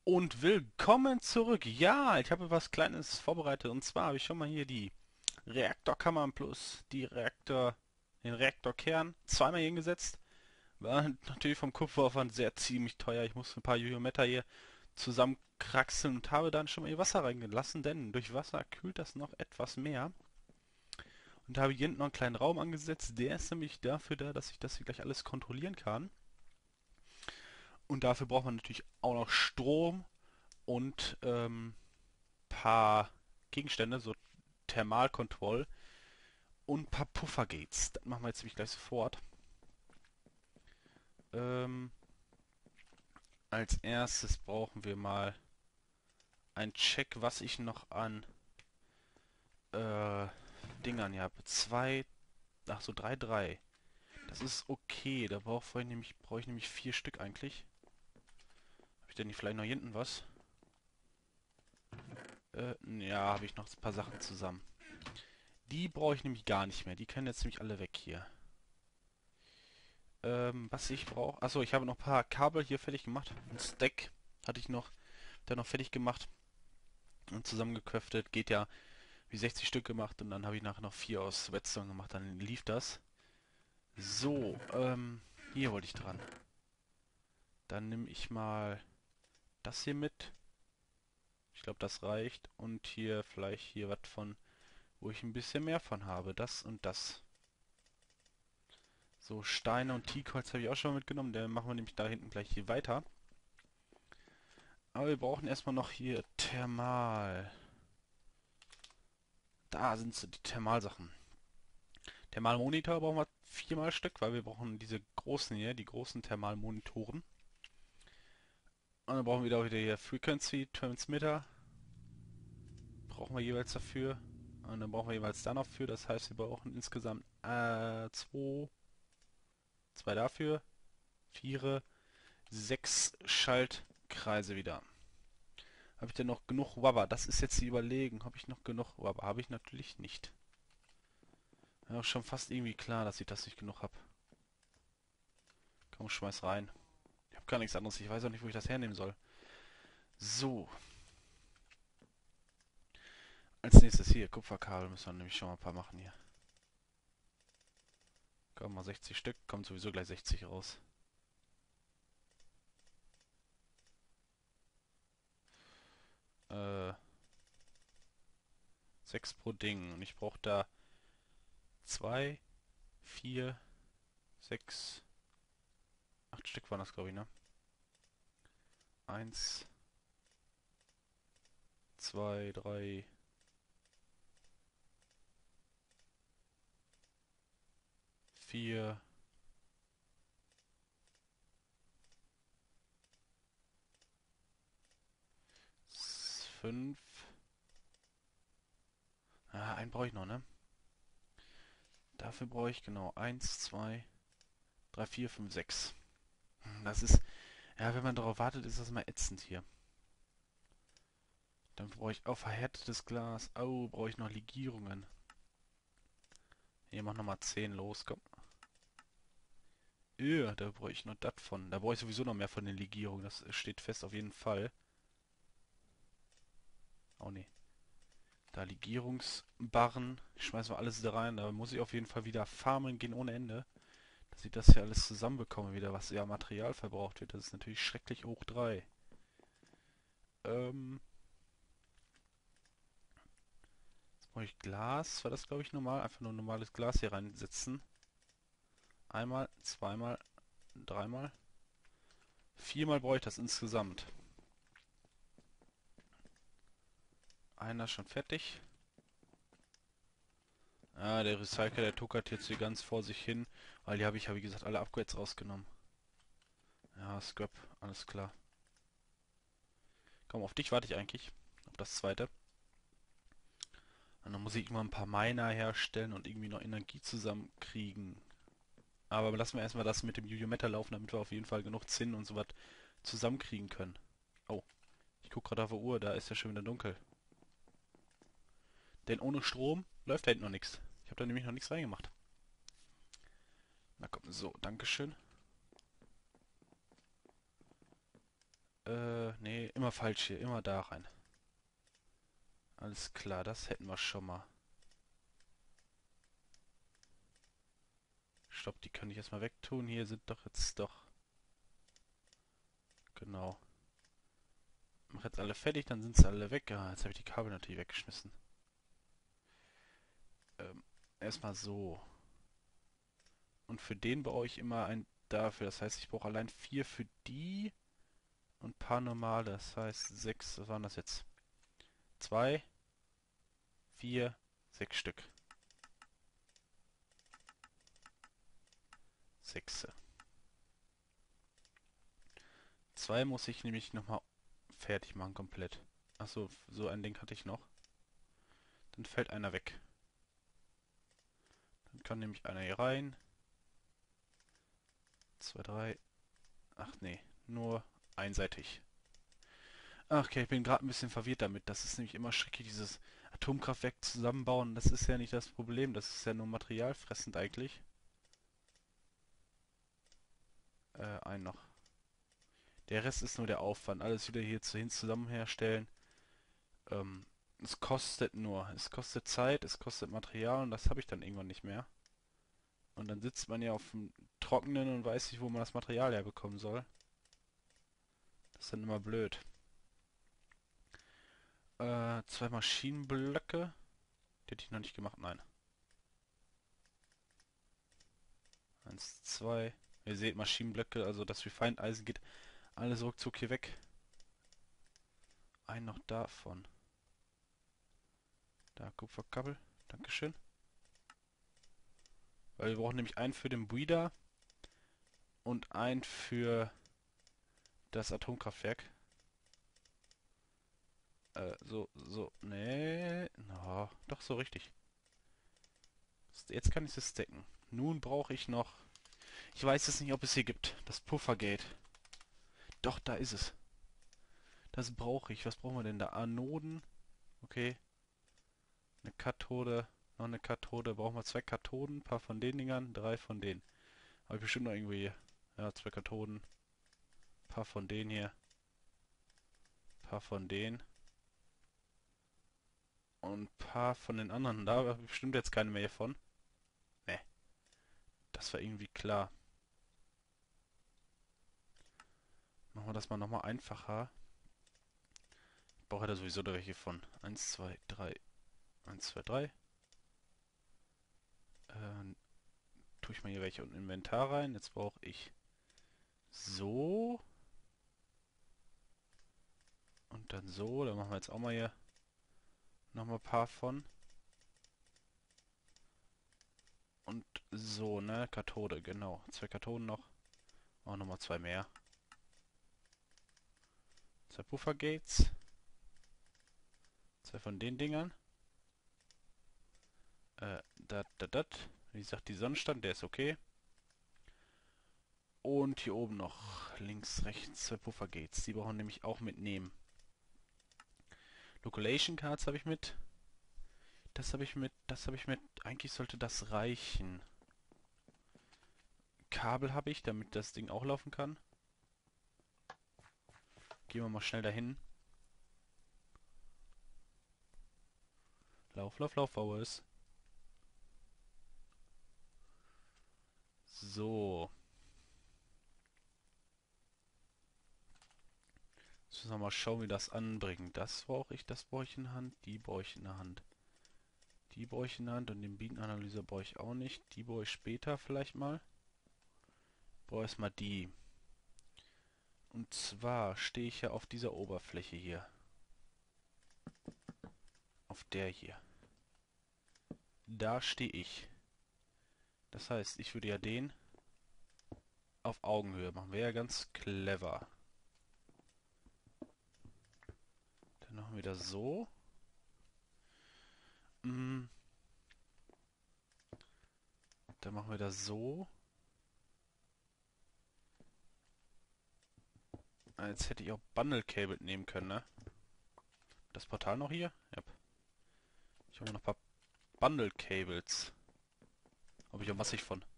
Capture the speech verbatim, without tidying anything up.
Und willkommen zurück. Ja, ich habe was Kleines vorbereitet und zwar habe ich schon mal hier die Reaktorkammern plus die Reaktor, den Reaktorkern zweimal hier hingesetzt. War natürlich vom Kupferaufwand sehr ziemlich teuer. Ich musste ein paar Jojometer hier zusammenkraxeln und habe dann schon mal ihr Wasser reingelassen, denn durch Wasser kühlt das noch etwas mehr. Und habe hier hinten noch einen kleinen Raum angesetzt. Der ist nämlich dafür da, dass ich das hier gleich alles kontrollieren kann. Und dafür braucht man natürlich auch noch Strom und ähm, paar Gegenstände, so Thermalkontroll und ein paar Puffergates. Das machen wir jetzt nämlich gleich sofort. Ähm, als erstes brauchen wir mal einen Check, was ich noch an äh, Dingern hier habe. Zwei, ach so, drei, drei. Das ist okay. Da brauche ich nämlich, brauche ich nämlich vier Stück eigentlich. Habe ich denn nicht vielleicht noch hier hinten was? Äh, ja, habe ich noch ein paar Sachen zusammen. Die brauche ich nämlich gar nicht mehr. Die können jetzt nämlich alle weg hier. Ähm, was ich brauche. Achso, ich habe noch ein paar Kabel hier fertig gemacht. Ein Stack hatte ich noch, der noch fertig gemacht und zusammengeköpft. Geht ja wie sechzig Stück gemacht und dann habe ich nachher noch vier aus Redstone gemacht. Dann lief das. So, ähm, hier wollte ich dran. Dann nehme ich mal das hier mit. Ich glaube, das reicht. Und hier vielleicht hier was von, wo ich ein bisschen mehr von habe. Das und das. So, Steine und Teakholz habe ich auch schon mitgenommen. Der machen wir nämlich da hinten gleich hier weiter. Aber wir brauchen erstmal noch hier Thermal. Da sind so die Thermalsachen. Thermalmonitor brauchen wir viermal Stück, weil wir brauchen diese großen hier, die großen Thermalmonitoren. Und dann brauchen wir da wieder hier Frequency Transmitter. Brauchen wir jeweils dafür. Und dann brauchen wir jeweils da noch für. Das heißt, wir brauchen insgesamt äh, zwei, zwei dafür, vier, sechs Schaltkreise wieder. Habe ich denn noch genug Wabber? Das ist jetzt die Überlegung. Habe ich noch genug Wabber? Habe ich natürlich nicht. Ja, schon fast irgendwie klar, dass ich das nicht genug habe. Komm, schmeiß rein. Ich habe gar nichts anderes. Ich weiß auch nicht, wo ich das hernehmen soll. So. Als nächstes hier, Kupferkabel müssen wir nämlich schon mal ein paar machen hier. Komm, mal sechzig Stück. Kommt sowieso gleich sechzig raus. Äh, sechs pro Ding. Und ich brauche da zwei, vier, sechs, acht Stück waren das, glaube ich, ne? Eins, zwei, drei, vier, fünf. Ah, einen brauche ich noch, ne? Dafür brauche ich genau eins, zwei, drei, vier, fünf, sechs. Das ist, ja, wenn man darauf wartet, ist das mal ätzend hier. Dann brauche ich auch verhärtetes Glas. Oh, brauche ich noch Legierungen. Hier, mach nochmal zehn los, komm. Öh, da brauche ich noch das von. Da brauche ich sowieso noch mehr von den Legierungen. Das steht fest auf jeden Fall. Oh ne. Da Legierungsbarren. Schmeißen wir alles da rein. Da muss ich auf jeden Fall wieder farmen gehen ohne Ende. Dass ich das hier alles zusammenbekomme wieder, was ja Material verbraucht wird. Das ist natürlich schrecklich hoch drei. Ähm. Jetzt brauche ich Glas. War das, glaube ich, normal? Einfach nur normales Glas hier reinsetzen. Einmal, zweimal, dreimal. Viermal brauche ich das insgesamt. Einer schon fertig. Ah, der Recycler, der tuckert jetzt hier ganz vor sich hin, weil die habe ich ja wie gesagt alle Upgrades rausgenommen. Ja, Scrap, alles klar. Komm, auf dich warte ich eigentlich. Auf das zweite. Und dann muss ich immer ein paar Miner herstellen und irgendwie noch Energie zusammenkriegen. Aber lassen wir erstmal das mit dem Yu-Gi-Oh! Laufen, damit wir auf jeden Fall genug Zinn und so was zusammenkriegen können. Oh, ich gucke gerade auf die Uhr, da ist ja schon wieder dunkel. Denn ohne Strom läuft da hinten noch nichts. Ich habe da nämlich noch nichts reingemacht. Na komm, so, Dankeschön. Äh, nee, immer immer falsch hier, immer da rein. Alles klar, das hätten wir schon mal. Stopp, die kann ich erstmal wegtun. Hier sind doch jetzt doch... Genau. Mach jetzt alle fertig, dann sind sie alle weg. Ah, jetzt habe ich die Kabel natürlich weggeschmissen. Ähm, erstmal so. Und für den brauche ich immer ein dafür. Das heißt, ich brauche allein vier für die und ein paar normale. Das heißt, sechs, was waren das jetzt? Zwei, vier, sechs Stück. Sechse. Zwei muss ich nämlich nochmal fertig machen, komplett. Achso, so ein Ding hatte ich noch. Dann fällt einer weg. Dann kann nämlich einer hier rein. Zwei, drei. Ach nee, nur einseitig. Ach, okay, ich bin gerade ein bisschen verwirrt damit. Das ist nämlich immer schrecklich, dieses Atomkraftwerk zusammenbauen. Das ist ja nicht das Problem. Das ist ja nur materialfressend eigentlich. Äh, ein noch. Der Rest ist nur der Aufwand. Alles wieder hier zu, hin zusammen herstellen. Ähm, es kostet nur. Es kostet Zeit, es kostet Material und das habe ich dann irgendwann nicht mehr. Und dann sitzt man ja auf dem Trockenen und weiß nicht, wo man das Material herbekommen soll. Das ist dann immer blöd. Äh, zwei Maschinenblöcke. Die hätte ich noch nicht gemacht, nein. Eins, zwei. Ihr seht Maschinenblöcke, also das Refined Eisen geht alles ruckzuck hier weg. Ein noch davon. Da, Kupferkabel. Dankeschön. Weil wir brauchen nämlich einen für den Breeder und einen für das Atomkraftwerk. Äh, so, so, nee, no, doch so richtig. Jetzt kann ich es stacken. Nun brauche ich noch, ich weiß jetzt nicht, ob es hier gibt, das Puffergate. Doch, da ist es. Das brauche ich. Was brauchen wir denn da? Anoden. Okay. Eine Kathode. Noch eine Kathode. Brauchen wir zwei Kathoden. Ein paar von den Dingern. Drei von denen. Habe ich bestimmt noch irgendwo hier. Ja, zwei Kathoden. Ein paar von denen hier. Ein paar von denen. Und ein paar von den anderen. Da habe ich bestimmt jetzt keine mehr von. Ne. Das war irgendwie klar. Machen wir das mal nochmal einfacher. Ich brauche da sowieso da welche von. Eins, zwei, drei. Eins, zwei, drei. Äh, tue ich mal hier welche unten Inventar rein. Jetzt brauche ich so. Und dann so. Da machen wir jetzt auch mal hier nochmal ein paar von. Und so, ne? Kathode, genau. Zwei Kathoden noch. Auch nochmal zwei mehr. Zwei Puffergates. Zwei von den Dingern. Äh, dat, dat, dat. Wie gesagt, die Sonnenstand, der ist okay. Und hier oben noch links, rechts zwei Puffergates. Die brauchen wir nämlich auch mitnehmen. Localization Cards habe ich mit. Das habe ich mit. Das habe ich mit. Eigentlich sollte das reichen. Kabel habe ich, damit das Ding auch laufen kann. Gehen wir mal schnell dahin. Lauf, lauf, lauf, Hours. So. Jetzt müssen wir mal schauen, wie das anbringen. Das brauche ich, das brauche ich in der Hand, die brauche ich in der Hand. Die brauche ich in der Hand und den Bienenanalyser brauche ich auch nicht. Die brauche ich später vielleicht mal. Brauche erstmal die. Und zwar stehe ich ja auf dieser Oberfläche hier. Auf der hier. Da stehe ich. Das heißt, ich würde ja den auf Augenhöhe machen. Wäre ja ganz clever. Dann machen wir das so. Hm. Dann machen wir das so. Jetzt hätte ich auch Bundle Cable nehmen können, ne? Das Portal noch hier? Ja. Ich habe noch ein paar Bundle Cables. Habe ich auch massig von.